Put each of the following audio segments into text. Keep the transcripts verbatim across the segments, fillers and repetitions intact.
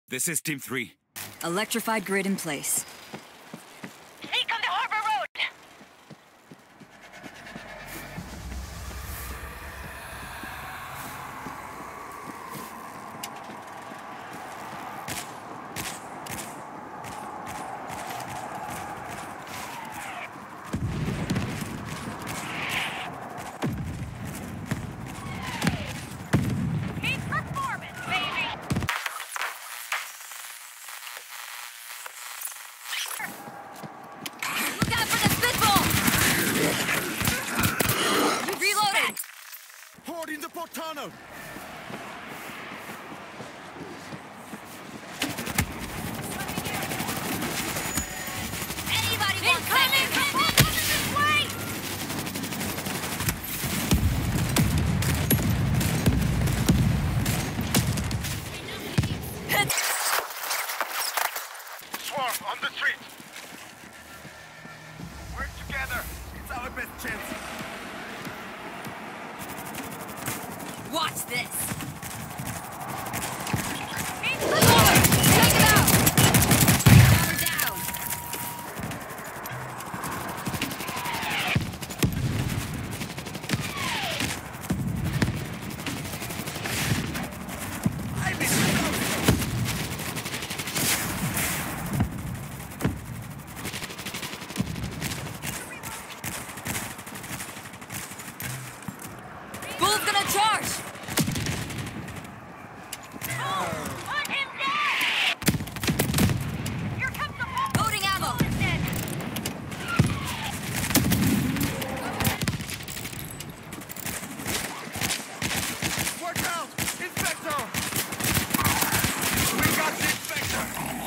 This is Team three. Electrified grid in place. Sneak on the harbor road! Keep performing, baby! Look out for the spitball! Reloading! Horde in the port tunnel! Anybody want coming? Come on, come this way! Swarm on the street. Work together. It's our best chance. Watch this! Keep Forward! Take it out! Power down! I miss Bull's gonna charge! Hunt him down! Here comes the bull! Loading ammo! Bull is dead. Work out! Inspector! We got the Inspector!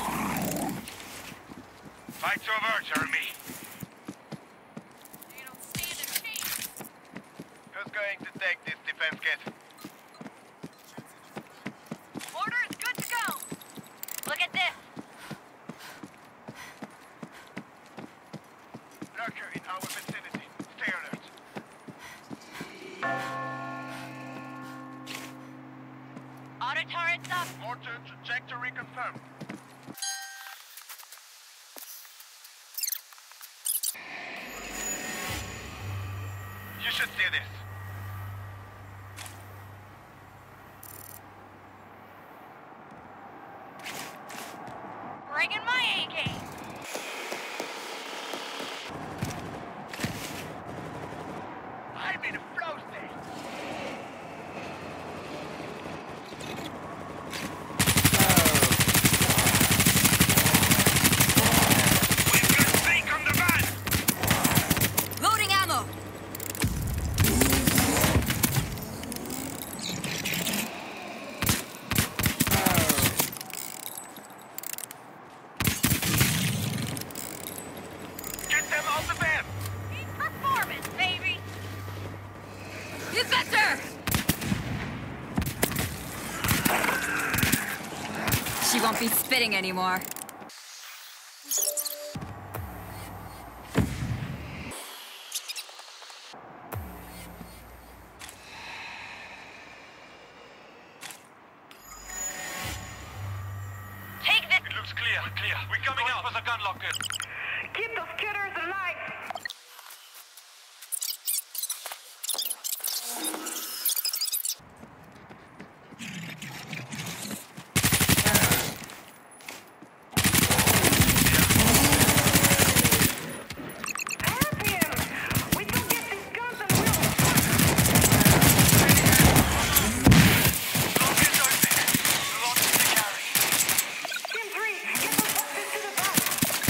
Fight's over, Jeremy. You don't stand a chance. Who's going to take this defense kit? Order is good to go. Look at this. Lurker in our vicinity. Stay alert. Auto turrets up. Mortar trajectory confirmed. You should see this. Bringing my A game. I'm in a flow state. We've got snake on the van! Loading ammo! Get them out the van! Keep performing, baby. Inspector! She won't be spitting anymore. Take this. It looks clear, clear. We're coming out for the gun locker. Keep those killers alive. Help him. We don't get these guns and we'll Lock is open. Lock to carry. Team three, get those boxes to the back.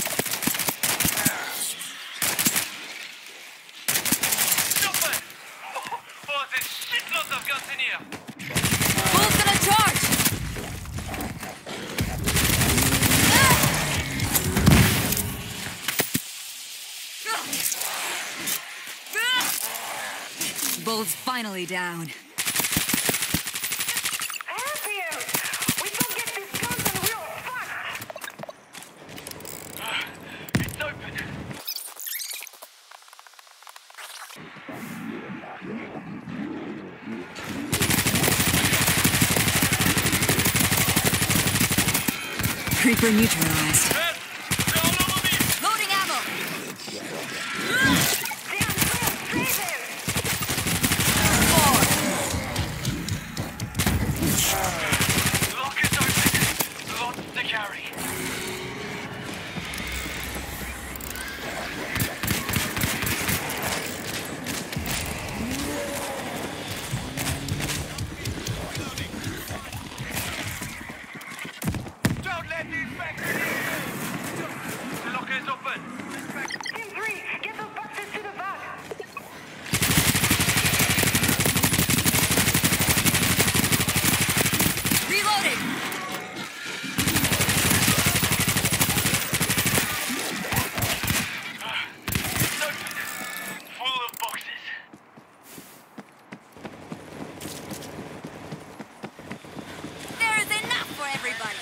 Stop it! Oh, there's shitloads of guns in here. Bull's gonna charge! Bull's finally down. Help him. We don't get these guns and we'll fucked. It's open. Creeper neutralized. Red, they're all over me. Loading ammo. Damn, save him! Lock is open. Lots to carry. Don't let these factors in. The locker is open. Team three, get those boxes to the van! Reloading. Full of boxes. There is enough for everybody.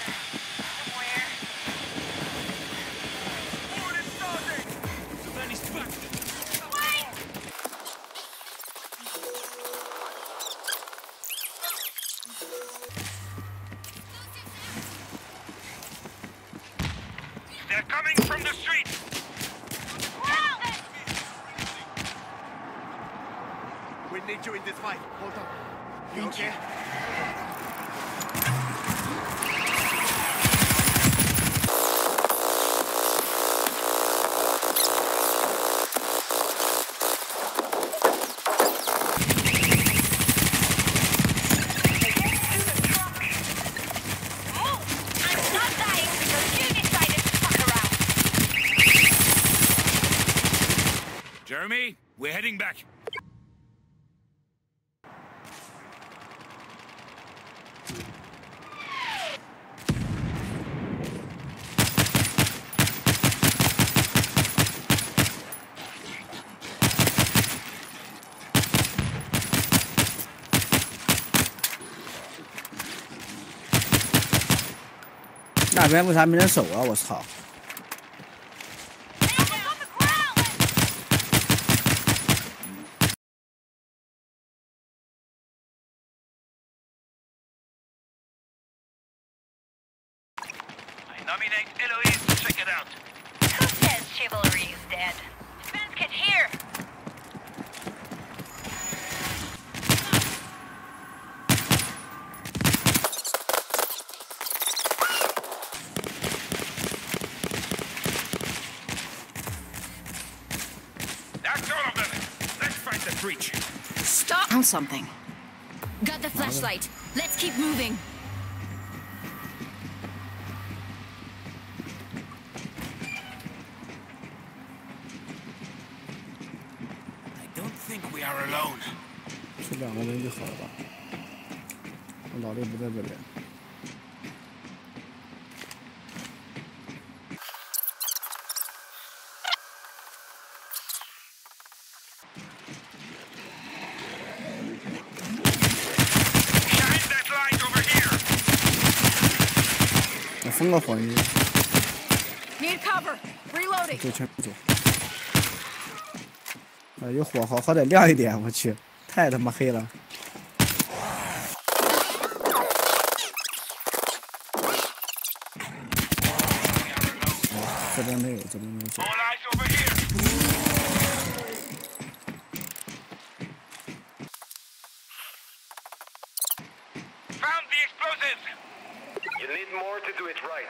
Forward and starting. The man is back. Wait. They're coming from the street. We need you in this fight. Hold on. You okay? I'm not dying because you decided to fuck around! Jeremy, we're heading back. "那边为啥没人守啊？我操！ I nominate Eloise to check it out. Who says chivalry is dead? Defense kit here! That's all of them. Let's find the breach. Stop. Found something. Got the flashlight. Let's keep moving. I don't think we are alone. 是两个人就好了吧？我老弟不在这边。 Shine that light over here. 我封个火，你 Need cover. Reloading. 就全走。啊，有火好好歹亮一点，我去，太他妈黑了。这边没有，这边没有走 All。eyes over here. Found the explosives. You need more to do it right.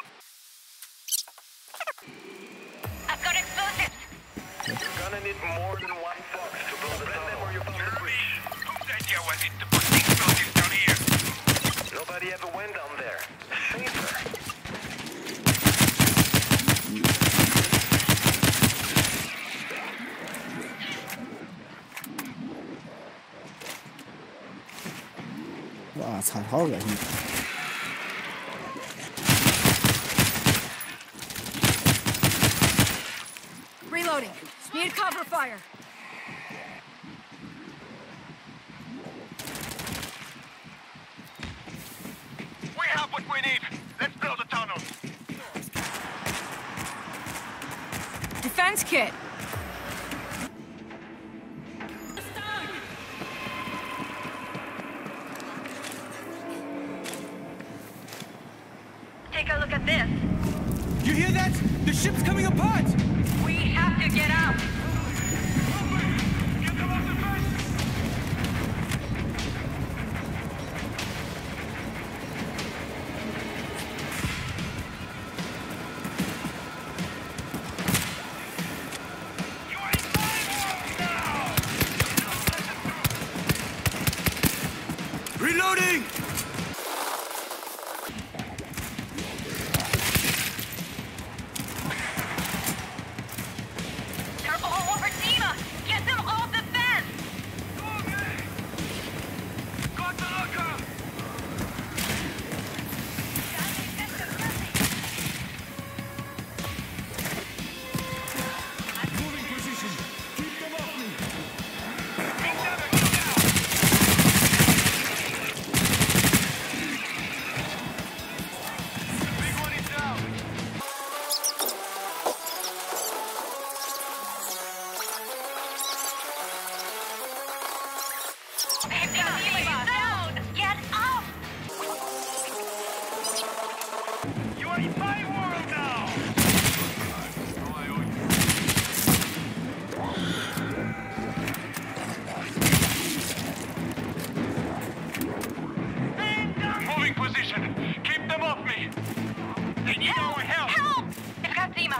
I've got explosives! You're gonna need more than one box to build a tunnel. Or you found the Jeremy, bridge. whose idea was it to put the explosives down here? Nobody ever went down there. Safer. 哇操，好恶心！ Reloading. Need cover fire. We have what we need. Let's build a tunnel. Defense kit. take a look at this. You hear that? The ship's coming apart! We have to get out. Get them off the fence! You are in my world now! Reloading! They're all over Dima. Get them off the fence. Okay! Got the locker! Moving position. Keep them off me. Big damage, go down! Big one is down! They've got Dima down. Get up. You are in my world now! Moving position! Keep them off me! They need our help! Help! They've got Dima.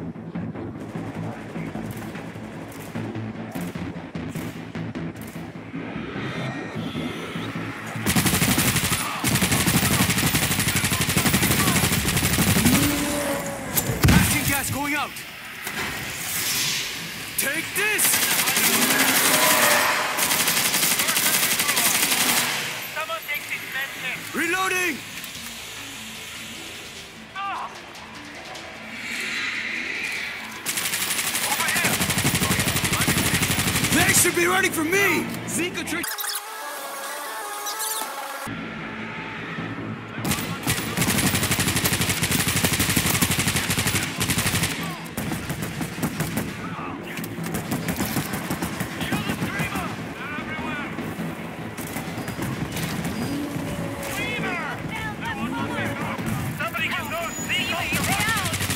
Passing gas going out! Take this! Someone take this medicine! Reloading! Ah! Over here! They should be running from me! Zika trick. Kill the dreamer! They're everywhere! Dreamer! They won't let me through! Somebody get those things off the road!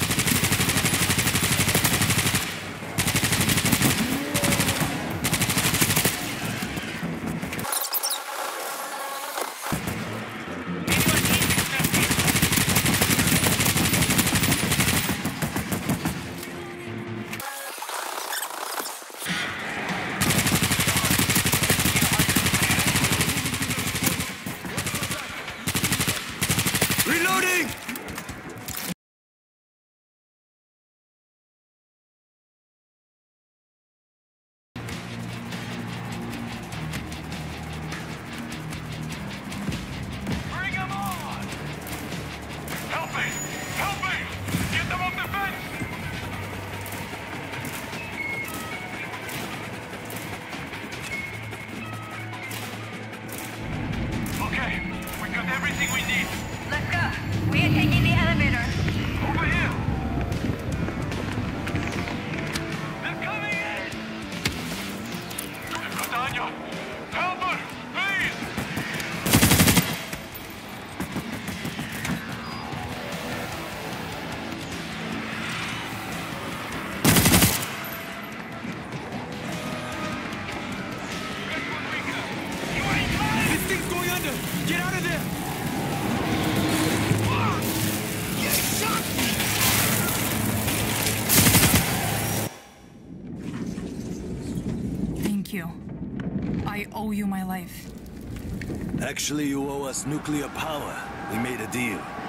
Reloading! Bring them on! Help me! Help me! Get them off the fence! Okay, we got everything we need. Let's go. We are taking the elevator. Over here! They're coming in! Catania! Help her! Please! That's what we got! You ain't mine! This thing's going under! Get out of there! Ah! You shot me! Thank you. I owe you my life. Actually, you owe us nuclear power. We made a deal.